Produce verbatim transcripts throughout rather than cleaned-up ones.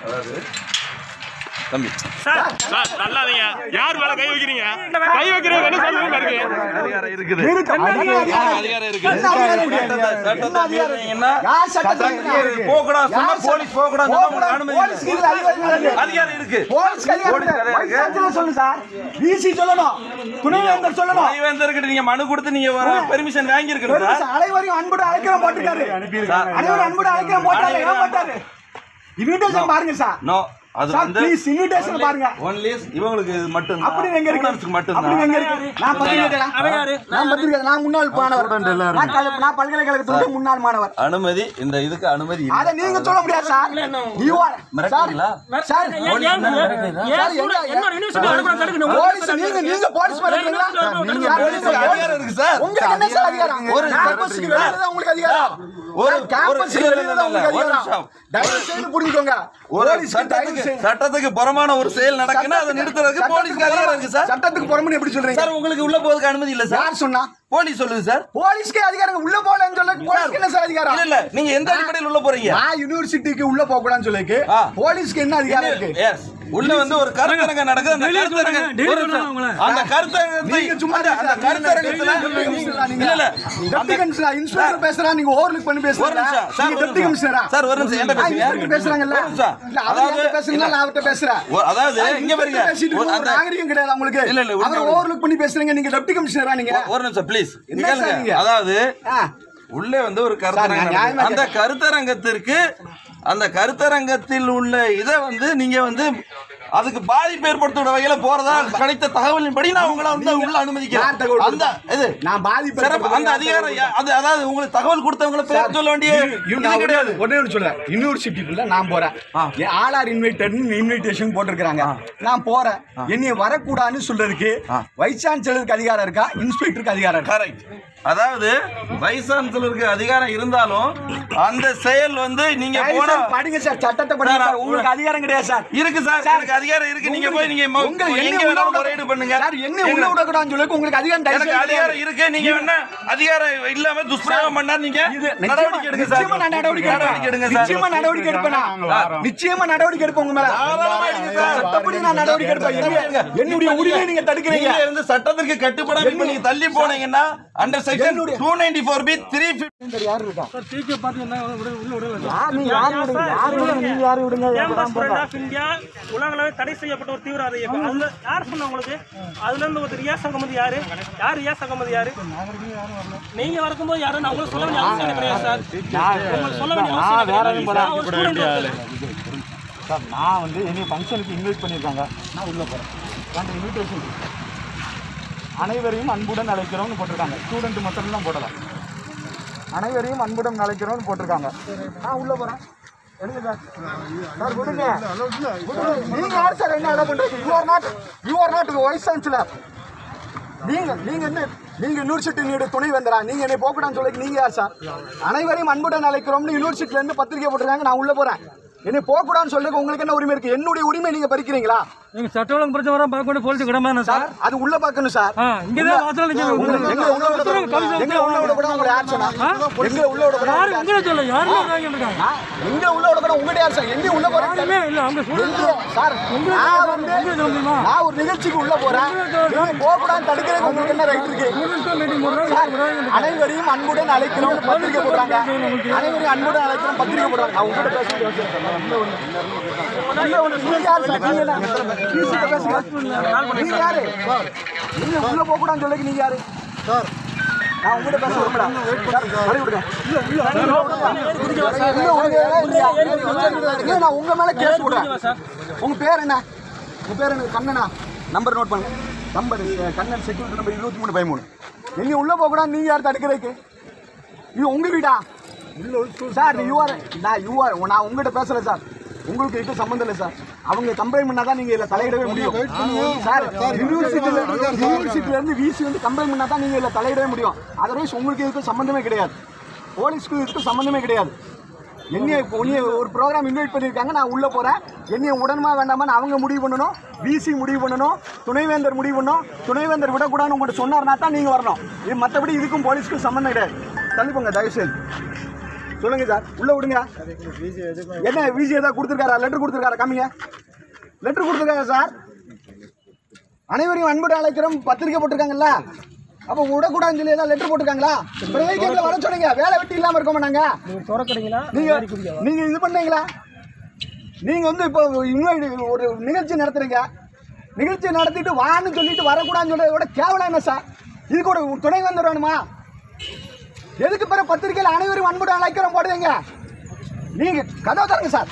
அதாவது தம்பி sir sir நல்லாதீங்க. யார் மேல கை வைக்கிறீங்க? கை வைக்கிறது என்ன சொல்லுங்க இருக்கு. அதிகாரம் இருக்குது. அதிகாரம் இருக்குது. சட்டத்தை மீறினீங்கன்னா போக கூடாது சொன்னா போலீஸ் போக கூடாது சொன்னா உங்களுக்கு அனுமதி அதிகாரம் இருக்கு. போலீஸ் அதிகாரம் சொல்லுங்க சார். டிசி சொல்லணும். துணைவேந்தர் சொல்லணும். துணைவேந்தருக்கு நீங்க மனு கொடுத்து நீங்க பெர்மிஷன் வாங்கி இருக்கணும் சார். அனைவரையும் அன்போடு அழைக்கிறோம் போட்டுட்டாரு. அனைவரும் அன்போடு அழைக்கிறோம் போட்டாரு. ஏன் போட்டாரு? இன்விடேஷன் பாருங்க சார். நோ அது வந்து ப்ளீஸ் இன்விடேஷன் பாருங்க. ஒன்லி இவங்களுக்கு மட்டும் தான். அப்படி எங்க இருக்கு? மட்டும் அப்படி எங்க இருக்கு? நான் பத்திரிகையாளர். அவன் யாரு? நான் பத்திரிகையாளர். நான் முன்னாள் மாணவர். நான் பல்கலைக்கழகத்தோட முன்னாள் மாணவர். அனுமதி இந்த இதுக்கு அனுமதி இல்ல. அத நீங்க சொல்ல முடியாது சார். யூ ஆர் மிரட்டீங்களா? சார் என்னோட யூனிவர்சிட்டி அனுப்புற தடுக்கணும். போலீஸ் நீங்க நீங்க போலீஸ் வரீங்களா? நீங்க அதிகாரம் இருக்கு சார். உங்களுக்கு என்ன சார் அதிகாரம்? ஒரு கேம்பஸ்க்கு வெளிய தான் உங்களுக்கு அதிகாரம். ஒரு கேம்பஸ்க்கு வெளிய தான் உங்களுக்கு அதிகாரம். தயவு செய்து புரிஞ்சுக்கோங்க. ஒரு சட்டத்துக்கு சட்டத்துக்கு புறமான ஒரு செயல் நடக்குன்னா அதை நிறுத்துறதுக்கு போலீஸ்க்கு அதிகாரம் இருக்கு சார். சட்டத்துக்கு புறமான எப்படி சொல்றீங்க சார்? உங்களுக்கு உள்ள போறதுக்கு அனுமதி இல்ல சார். யார் சொன்னா? போலீஸ் சொல்லுது சார். போலீஸ்க்கு அதிகாரம் உள்ள போலன்னு சொல்ல போலீஸ்க்கு என்ன சார் அதிகாரம்? இல்ல இல்ல நீங்க எந்த அடிப்படையில் உள்ள போறீங்க? நான் யுனிவர்சிட்டிக்கு உள்ள போக கூடாதுன்னு சொல்லிருக்கு. போலீஸ்க்கு என்ன அதிகாரம் இருக்கு? எஸ் உள்ள வந்து ஒரு கருத்தரங்கம் நடக்குது. அந்த கருத்தரங்கம் அந்த கருத்தரங்கத்தை நீங்க சும்மா அந்த கருத்தரங்கத்துல இல்ல இல்ல டெப்டி கமிஷனர் இன்ஸ்பெக்டர் பேசுறாங்க. நீங்க ஓவர்லுக் பண்ணி பேசுறீங்க. Sir deputy கமிஷனரா? சார் ஒரு நிமிஷம் என்ன பேசுறீங்க? பேசுறாங்கல்ல. இல்ல அதாவது பேசுறீங்க. நான் அவர்ட்ட பேசுறேன். அதாவது இங்க பாருங்க. அந்த நாகரிகம் கிடையாது உங்களுக்கு. இல்ல இல்ல அவர் ஓவர்லுக் பண்ணி பேசுறீங்க. நீங்க டெப்டி கமிஷனரா நீங்க? ஒரு நிமிஷம் ப்ளீஸ். அதாவது உள்ளே வந்து ஒரு கருத்தரங்கம். அந்த கருத்தரங்கத்திற்கு அந்த கருத்தரங்கத்தில் உள்ள இதை வந்து நீங்க வந்து அதுக்கு பாதிப்பு ஏற்படுத்துற வகையில போறதா கிடைத்த தகவலின்படி நான் உங்களை வந்து உள்ள அனுமதிக்கிறேன். அந்த இது நான் பாதிப்பு அந்த அதிகாரம் அது அதாவது உங்களுக்கு தகவல் கொடுத்தவங்களை பேர் சொல்ல வேண்டிய கிடையாது. ஒன்னே ஒன்று சொல்றேன். யூனிவர்சிட்டிக்குள்ள நான் போறேன். ஆல் ஆர் இன்வைட்டட் இன்விடேஷன் போட்டிருக்காங்க. நான் போறேன். என்னைய வரக்கூடாதுன்னு சொல்றதுக்கு வைஸ் சான்சலருக்கு அதிகாரம் இருக்கா? இன்ஸ்பெக்டருக்கு அதிகாரம் இருக்கா? கரெக்ட். அதாவது வைஸ் சான்சலருக்கு அதிகாரம் இருந்தாலும் அந்த செயல் வந்து நீங்க போனா படிங்க சார். சட்டத்தை படிங்க சார். உங்களுக்கு அதிகாரம் கிடையாது சார். இருக்கு சார். எனக்கு அதிகாரம் இருக்கு. நீங்க போய் நீங்க எங்க வேணாலும் முறையீடு பண்ணுங்க சார். என்ன உள்ள விட கூடாதுன்னு சொல்லி உங்களுக்கு அதிகாரம் எனக்கு அதிகாரம் இருக்கு. நீங்க என்ன அதிகாரம் இல்லாம துஷ்பிரயோகம் பண்ணா நீங்க நடவடிக்கை எடுங்க சார். நிச்சயமா நடவடிக்கை எடுங்க சார். நிச்சயமா நடவடிக்கை எடுப்பேன். நிச்சயமா நடவடிக்கை எடுப்போம் உங்க மேல. சட்டப்படி நான் நடவடிக்கை எடுப்பேன். என்னுடைய உரிமையை நீங்க தடுக்கிறீங்க. நீங்க இருந்து சட்டத்துக்கு கட்டுப்படாம நீங்க தள்ளி போனீங்கன்னா under section two ninety-four B three fifty யார் இருக்கா சார்? டிகே பாத்தீங்கன்னா உள்ள உள்ள யார் நீ யார் விடுங்க? யார் விடுங்க? நீங்க யார் விடுங்க? கேம்பஸ் ஸ்டூடண்ட் ஆஃப் இந்தியா உலகளவே தடை செய்யப்பட்ட ஒரு தீவிரவாத இயக்கம். அதுல யார் சொன்னா உங்களுக்கு? அதுல இருந்து ஒரு ரியாஸ் அகமது யாரு? யார் ரியாஸ் அகமது யாரு? நீங்க வரும்போது யாரும் நான் உங்களுக்கு சொல்ல வேண்டிய அவசியம் கிடையாது சார். உங்களுக்கு சொல்ல வேண்டிய அவசியம் கிடையாது. சார் நான் வந்து என்னைய ஃபங்க்ஷனுக்கு இன்வைட் பண்ணியிருக்காங்க. நான் உள்ளே போகிறேன். அந்த இன்விடேஷன் அனைவரையும் அன்புடன் அழைக்கிறோம்னு போட்டிருக்காங்க. ஸ்டூடெண்ட் மட்டும் தான் போடலாம். அனைவரையும் அன்புடன் அழைக்கிறோம்னு போட்டிருக்காங்க. நான் உள்ளே போகிறேன். எடுங்க சார். சார் விடுங்க. நீங்கள் யார் சார் என்ன இடம் பண்ணுறீங்க? You are not you are not vice chancellor. நீங்கள் நீங்கள் என்ன நீங்கள் யூனிவர்சிட்டியினுடைய துணை வந்தரா? நீங்கள் என்னை போகக்கூடாதுன்னு சொல்லி நீங்கள் யார் சார்? அனைவரையும் அன்புடன் அழைக்கிறோம்னு யூனிவர்சிட்டிலேருந்து பத்திரிகை போட்டிருக்காங்க. நான் உள்ளே போகிறேன். என்னை போகக்கூடாதுன்னு சொல்லுங்க. உங்களுக்கு என்ன உரிமை இருக்கு? என்னுடைய உரிமை நீங்க பறிக்கிறீங்களா? நீங்க சட்ட ஒழுங்கு பிரச்சனை வர பார்க்க வேண்டிய போலீஸ் கிடமா சார்? அது உள்ள பார்க்கணும் சார். இங்க தான் வாசல்ல நீங்க எங்க உள்ள விட எங்க உள்ள விட கூட உங்க யார் சொன்னா? எங்க உள்ள விட கூட யார் உங்கள சொல்ல யாருமே வாங்கி இருக்காங்க. எங்க உள்ள விட கூட உங்க யார் சார்? எங்க உள்ள போறீங்க? இல்ல அங்க சொல்லுங்க சார். நான் வந்து நான் ஒரு நிகழ்ச்சிக்கு உள்ள போறேன். நீங்க போக கூடாதுன்னு தடுக்கிறதுக்கு உங்களுக்கு என்ன ரைட் இருக்கு? அனைவரையும் அன்புடன் அழைக்கிறோம் பத்திரிகை போடுறாங்க. அனைவரையும் அன்புடன் அழைக்கிறோம் பத்திரிகை போடுறாங்க. நான் உங்ககிட்ட பேசுறேன். நீங்க ஒண்ணு நீங்க யார் சார்? நீங்க பேசுங்க. நீங்க யாரு? நீங்க உள்ள போக கூடாதுன்னு சொல்லி நீங்க யாரு சார்? நான் உங்ககிட்ட பேச விரும்புறேன். வழி விடுங்க. நான் உங்க மேல கேஸ் விடுறேன். உங்க பேர் என்ன? உங்க பேர் என்ன? கண்ணனா? நம்பர் நோட் பண்ணுங்க. நம்பர் கண்ணன் செக்யூரிட்டி நம்பர் இருபத்தி மூணு பதிமூணு. எங்க உள்ள போக கூடாது நீங்க யார் தடுக்கிறதுக்கு? இது உங்க வீடா சார்? யூஆர் நான் யூஆர் நான் உங்ககிட்ட பேசல சார். உங்களுக்கு இதுக்கு சம்பந்தம் இல்லை சார். அவங்க கம்ப்ளைண்ட் பண்ணா தான் நீங்க இதுல தலையிடவே முடியும் சார். யூனிவர்சிட்டியில யூனிவர்சிட்டியில இருந்து விசி வந்து கம்ப்ளைண்ட் பண்ணா தான் நீங்க இதுல தலையிடவே முடியும். அதர்வைஸ் உங்களுக்கு இதுக்கு சம்பந்தமே கிடையாது. போலீஸ்க்கு இதுக்கு சம்பந்தமே கிடையாது. என்னைய ஒரு ப்ரோக்ராம் இன்வைட் பண்ணியிருக்காங்க. நான் உள்ள போறேன். என்னைய உடனுமா வேண்டாமான்னு அவங்க முடிவு பண்ணணும். விசி முடிவு பண்ணணும். துணைவேந்தர் முடிவு பண்ணணும். துணைவேந்தர் விடக்கூடாதுன்னு உங்கள்கிட்ட சொன்னார்னா தான் நீங்க வரணும். இது மற்றபடி இதுக்கும் போலீஸ்க்கும் சம்பந்தம் கிடையாது. தள்ளிப்போங்க தயவுசெய்து. சொல்லுங்க சார், உள்ள விடுங்க. என்ன விசி ஏதாவது கொடுத்துருக்காரா? லெட்டர் கொடுத்துருக்காரா? காமிங்க. லெட்டர் கொடுத்துருக்காரா சார்? அனைவரையும் அன்புடன் அழைக்கிறோம் பத்திரிக்கை போட்டிருக்காங்கல்ல, அப்போ விடக்கூடாதுன்னு சொல்லி ஏதாவது லெட்டர் போட்டிருக்காங்களா? எங்களை வர சொன்னீங்க, வேலை வெட்டி இல்லாமல் இருக்கோமா நாங்கள்? நீங்கள் நீங்கள் இது பண்ணீங்களா? நீங்கள் வந்து இப்போ இன்னும் ஒரு நிகழ்ச்சி நடத்துறீங்க, நிகழ்ச்சி நடத்திட்டு வான்னு சொல்லிட்டு வரக்கூடாதுன்னு சொல்றதை விட கேவலம் என்ன சார்? இதுக்கு ஒரு துணை வந்துடணுமா? எதுக்கு பிற பத்திரிகையில் அனைவரும் அன்புடன் அழைக்கிறோம் போடுவீங்க? நீங்கள் கதவை தரங்க சார்.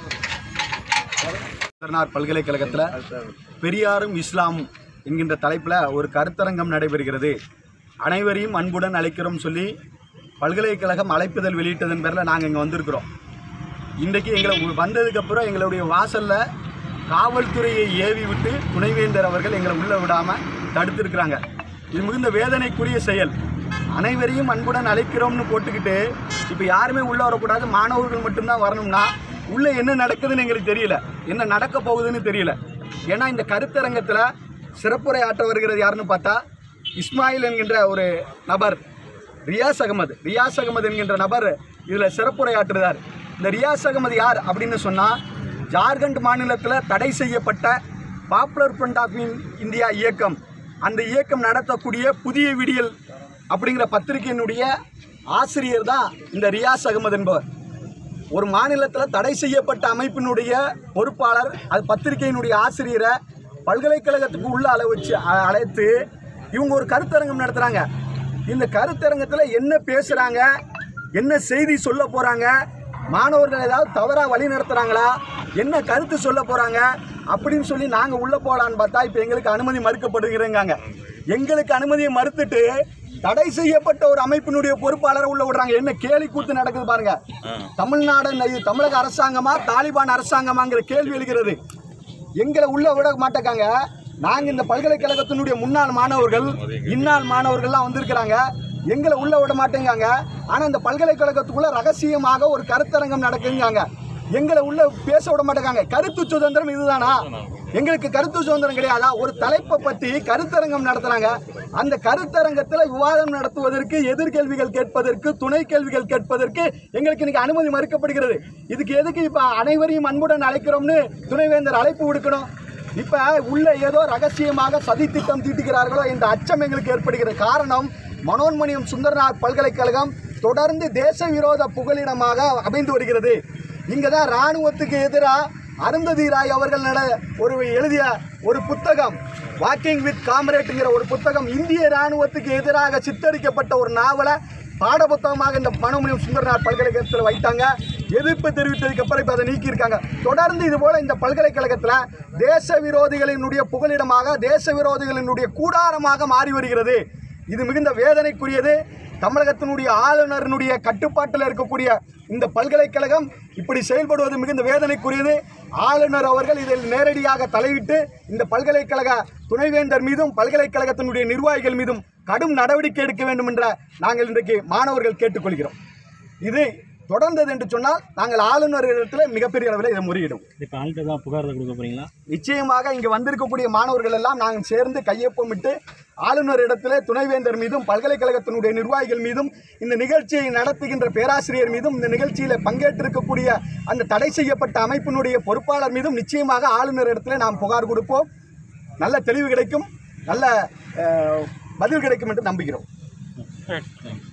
பல்கலைக்கழகத்தில் பெரியாரும் இஸ்லாமும் என்கின்ற தலைப்பில் ஒரு கருத்தரங்கம் நடைபெறுகிறது. அனைவரையும் அன்புடன் அழைக்கிறோம் சொல்லி பல்கலைக்கழகம் அழைப்புதல் வெளியிட்டதன் பேரில் நாங்கள் இங்கே வந்திருக்கிறோம். இன்றைக்கு எங்களை வந்ததுக்கப்புறம் எங்களுடைய வாசலில் காவல்துறையை ஏவி விட்டு துணைவேந்தர் அவர்கள் எங்களை உள்ளே விடாமல் தடுத்திருக்கிறாங்க. இது மிகுந்த வேதனைக்குரிய செயல். அனைவரையும் அன்புடன் அழைக்கிறோம்னு போட்டுக்கிட்டு இப்போ யாருமே உள்ளே வரக்கூடாது, மாணவர்கள் மட்டும்தான் வரணும்னா உள்ளே என்ன நடக்குதுன்னு எங்களுக்கு தெரியல, என்ன நடக்க போகுதுன்னு தெரியல. ஏன்னா இந்த கருத்தரங்கத்தில் சிறப்புரை ஆற்ற வருகிறது யாருன்னு பார்த்தா இஸ்மாயில் என்கின்ற ஒரு நபர், ரியாஸ் அகமது ரியாஸ் அகமது என்கின்ற நபர் இதில் சிறப்புரை ஆற்றுறார். இந்த ரியாஸ் அகமது யார் அப்படின்னு சொன்னால், ஜார்க்கண்ட் மாநிலத்தில் தடை செய்யப்பட்ட பாப்புலர் ஃப்ரண்ட் ஆஃப் இந்தியா இயக்கம், அந்த இயக்கம் நடத்தக்கூடிய புதிய விடியல் அப்படிங்கிற பத்திரிகையினுடைய ஆசிரியர் தான் இந்த ரியாஸ் அகமது என்பவர். ஒரு மாநிலத்தில் தடை செய்யப்பட்ட அமைப்பினுடைய பொறுப்பாளர், அது பத்திரிகையினுடைய ஆசிரியரை பல்கலைக்கழகத்துக்கு உள்ள அள வச்சு அழைத்து இவங்க ஒரு கருத்தரங்கம் நடத்துகிறாங்க. இந்த கருத்தரங்கத்தில் என்ன பேசுகிறாங்க, என்ன செய்தி சொல்ல போகிறாங்க, மாணவர்கள் ஏதாவது தவறாக வழி நடத்துகிறாங்களா, என்ன கருத்து சொல்ல போகிறாங்க அப்படின்னு சொல்லி நாங்கள் உள்ளே போகலான்னு பார்த்தா இப்போ எங்களுக்கு அனுமதி மறுக்கப்படுகிறேங்காங்க. எங்களுக்கு அனுமதியை மறுத்துட்டு தடை செய்யப்பட்ட ஒரு அமைப்பினுடைய பொறுப்பாளரை உள்ள விடுறாங்க. என்ன கேலி கூத்து நடக்குது பாருங்க. தமிழ்நாடு தமிழக அரசாங்கமா தாலிபான் அரசாங்கமாங்கிற கேள்வி எழுகிறது. எங்களை உள்ள விட மாட்டேக்காங்க. நாங்கள் இந்த பல்கலைக்கழகத்தினுடைய முன்னாள் மாணவர்கள், இந்நாள் மாணவர்கள்லாம் வந்திருக்கிறாங்க, எங்களை உள்ள விட மாட்டேங்காங்க. ஆனால் இந்த பல்கலைக்கழகத்துக்குள்ள ரகசியமாக ஒரு கருத்தரங்கம் நடக்குங்காங்க, எங்களை உள்ள பேச விட மாட்டேங்காங்க. கருத்து சுதந்திரம் இதுதானா? எங்களுக்கு கருத்து சுதந்திரம் கிடையாதா? ஒரு தலைப்பை பற்றி கருத்தரங்கம் நடத்துகிறாங்க. அந்த கருத்தரங்கத்தில் விவாதம் நடத்துவதற்கு, எதிர்கேள்விகள் கேட்பதற்கு, துணை கேள்விகள் கேட்பதற்கு எங்களுக்கு இன்னைக்கு அனுமதி மறுக்கப்படுகிறது. இதுக்கு எதுக்கு இப்போ அனைவரையும் அன்புடன் அழைக்கிறோம்னு துணைவேந்தர் அழைப்பு விடுக்கணும்? இப்போ உள்ள ஏதோ ரகசியமாக சதி திட்டம் தீட்டுகிறார்களோ என்ற அச்சம் எங்களுக்கு ஏற்படுகிறது. காரணம், மனோன்மணியம் சுந்தரநாத் பல்கலைக்கழகம் தொடர்ந்து தேச விரோத புகலிடமாக அமைந்து வருகிறது. இங்கே தான் இராணுவத்துக்கு எதிராக அருந்ததி ராய் அவர்கள் நட ஒரு எழுதிய ஒரு புத்தகம், வாக்கிங் வித் காம்ரேட்டுங்கிற ஒரு புத்தகம், இந்திய இராணுவத்துக்கு எதிராக சித்தரிக்கப்பட்ட ஒரு நாவலை பாடப்புத்தகமாக இந்த மனோன்மணியம் சுந்தரநாத் பல்கலைக்கழகத்தில் வைத்தாங்க. எதிர்ப்பு தெரிவித்ததுக்கு அப்புறம் இப்போ அதை நீக்கியிருக்காங்க. தொடர்ந்து இது போல இந்த பல்கலைக்கழகத்தில் தேச விரோதிகளினுடைய புகலிடமாக, தேச விரோதிகளினுடைய கூடாரமாக மாறி வருகிறது. இது மிகுந்த வேதனைக்குரியது. தமிழகத்தினுடைய ஆளுநரினுடைய கட்டுப்பாட்டில் இருக்கக்கூடிய இந்த பல்கலைக்கழகம் இப்படி செயல்படுவது மிகுந்த வேதனைக்குரியது. ஆளுநர் அவர்கள் இதில் நேரடியாக தலையிட்டு இந்த பல்கலைக்கழக துணைவேந்தர் மீதும் பல்கலைக்கழகத்தினுடைய நிர்வாகிகள் மீதும் கடும் நடவடிக்கை எடுக்க வேண்டும் என்ற நாங்கள் இன்றைக்கு மாணவர்கள் கேட்டுக்கொள்கிறோம். இது தொடர்ந்தது என்று சொன்னால் நாங்கள் ஆளுநரிடத்தில் மிகப்பெரிய அளவில் இதை முறையிடும். இப்போ ஆள்கிட்ட தான் புகார் கொடுக்க போறீங்களா? நிச்சயமாக இங்கே வந்திருக்கக்கூடிய மாணவர்கள் எல்லாம் நாங்கள் சேர்ந்து கையொப்பமிட்டு ஆளுநரிடத்தில் துணைவேந்தர் மீதும் பல்கலைக்கழகத்தினுடைய நிர்வாகிகள் மீதும் இந்த நிகழ்ச்சியை நடத்துகின்ற பேராசிரியர் மீதும் இந்த நிகழ்ச்சியில் பங்கேற்றிருக்கக்கூடிய அந்த தடை செய்யப்பட்ட அமைப்பினுடைய பொறுப்பாளர் மீதும் நிச்சயமாக ஆளுநரிடத்தில் நாம் புகார் கொடுப்போம். நல்ல தெளிவு கிடைக்கும், நல்ல பதில் கிடைக்கும் என்று நம்புகிறோம்.